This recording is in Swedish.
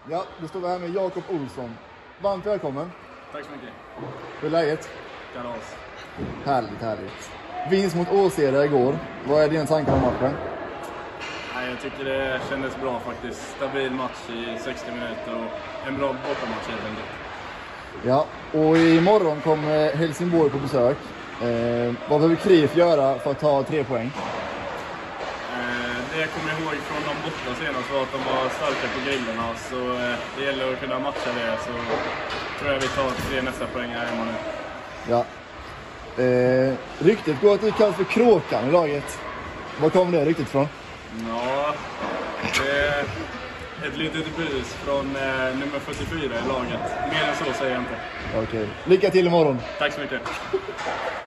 Ja, då står vi här med Jakob Olsson. Varmt välkommen. Tack så mycket. Hur är läget? Kalas. Härligt. Vinst mot Åseda igår. Vad är dina tankar om matchen? Nej, jag tycker det kändes bra faktiskt. Stabil match i 60 minuter och en bra bortamatch helt enkelt. Ja, och imorgon kommer Helsingborg på besök. Vad behöver KRIF göra för att ta 3 poäng? Det jag kommer ihåg från de borta senast var att de var starka på grillerna. Så det gäller att kunna matcha det, så tror jag vi tar 3 nästa poäng här hemma nu. Ja. Ryktet går att du kallas för Kråkan i laget. Var kommer det ryktet från? Ja, det är ett litet bus från nummer 44 i laget. Mer än så säger jag inte. Okej. Lycka till imorgon. Tack så mycket.